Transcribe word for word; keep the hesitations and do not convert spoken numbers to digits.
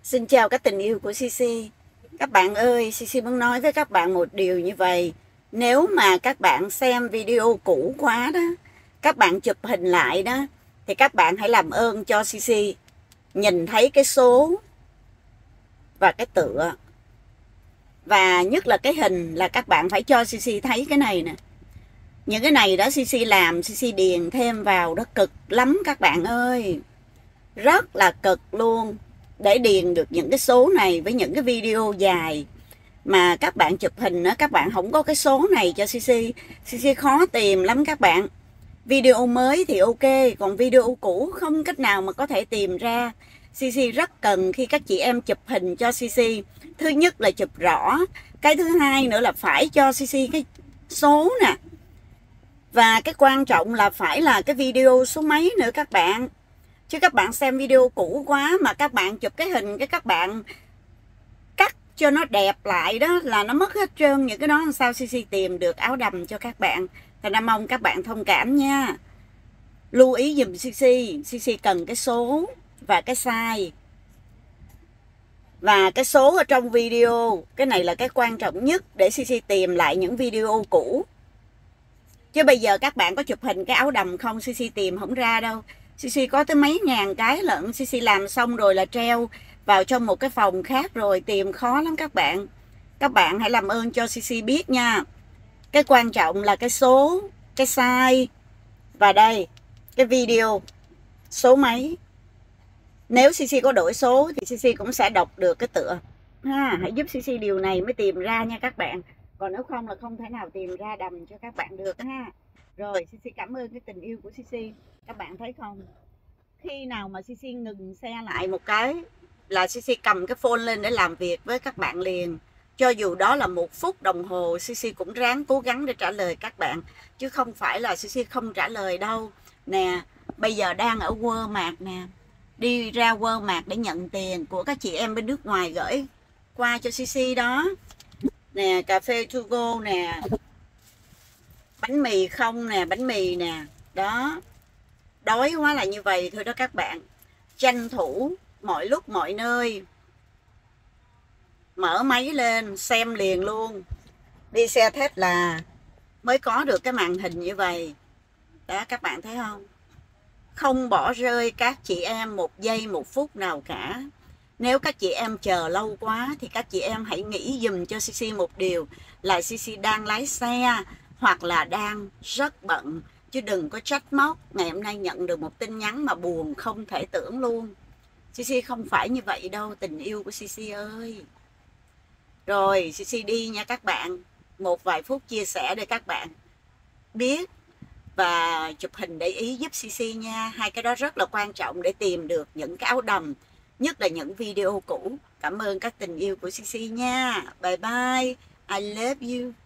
Xin chào các tình yêu của xê xê. Các bạn ơi, xê xê muốn nói với các bạn một điều như vậy. Nếu mà các bạn xem video cũ quá đó, các bạn chụp hình lại đó, thì các bạn hãy làm ơn cho xê xê nhìn thấy cái số và cái tựa. Và nhất là cái hình là các bạn phải cho xê xê thấy cái này nè. Những cái này đó xê xê làm, xê xê điền thêm vào đó cực lắm các bạn ơi. Rất là cực luôn. Để điền được những cái số này với những cái video dài mà các bạn chụp hình á, các bạn không có cái số này cho xê xê, xê xê khó tìm lắm các bạn. Video mới thì ok, còn video cũ không cách nào mà có thể tìm ra. xê xê rất cần khi các chị em chụp hình cho xê xê, thứ nhất là chụp rõ, cái thứ hai nữa là phải cho xê xê cái số nè, và cái quan trọng là phải là cái video số mấy nữa các bạn. Chứ các bạn xem video cũ quá mà các bạn chụp cái hình cái các bạn cắt cho nó đẹp lại đó là nó mất hết trơn những cái đó, làm sao xê xê tìm được áo đầm cho các bạn. Thành ra mong các bạn thông cảm nha. Lưu ý dùm xê xê, xê xê cần cái số và cái size. Và cái số ở trong video, cái này là cái quan trọng nhất để xê xê tìm lại những video cũ. Chứ bây giờ các bạn có chụp hình cái áo đầm không, xê xê tìm không ra đâu. xê xê có tới mấy ngàn cái lận, xê xê làm xong rồi là treo vào trong một cái phòng khác rồi, tìm khó lắm các bạn. Các bạn hãy làm ơn cho xê xê biết nha. Cái quan trọng là cái số, cái size và đây, cái video số mấy. Nếu xê xê có đổi số thì xê xê cũng sẽ đọc được cái tựa ha. Hãy giúp xê xê điều này mới tìm ra nha các bạn. Còn nếu không là không thể nào tìm ra đầm cho các bạn được ha. Rồi, xê xê cảm ơn cái tình yêu của xê xê. Các bạn thấy không? Khi nào mà xê xê ngừng xe lại một cái là xê xê cầm cái phone lên để làm việc với các bạn liền. Cho dù đó là một phút đồng hồ, xê xê cũng ráng cố gắng để trả lời các bạn. Chứ không phải là xê xê không trả lời đâu. Nè, bây giờ đang ở Walmart nè. Đi ra Walmart để nhận tiền của các chị em bên nước ngoài gửi qua cho xê xê đó. Nè, cà phê to go nè. Bánh mì không nè, bánh mì nè. Đó. Đói quá là như vậy thôi đó các bạn. Tranh thủ mọi lúc mọi nơi. Mở máy lên xem liền luôn. Đi xe Tesla mới có được cái màn hình như vậy. Đó các bạn thấy không? Không bỏ rơi các chị em một giây một phút nào cả. Nếu các chị em chờ lâu quá thì các chị em hãy nghĩ dùm cho xê xê một điều là xê xê đang lái xe hoặc là đang rất bận. Chứ đừng có trách móc. Ngày hôm nay nhận được một tin nhắn mà buồn không thể tưởng luôn. xê xê không phải như vậy đâu, tình yêu của xê xê ơi. Rồi, xê xê đi nha các bạn. Một vài phút chia sẻ để các bạn biết và chụp hình để ý giúp xê xê nha. Hai cái đó rất là quan trọng để tìm được những cái áo đầm, nhất là những video cũ. Cảm ơn các tình yêu của xê xê nha. Bye bye. I love you.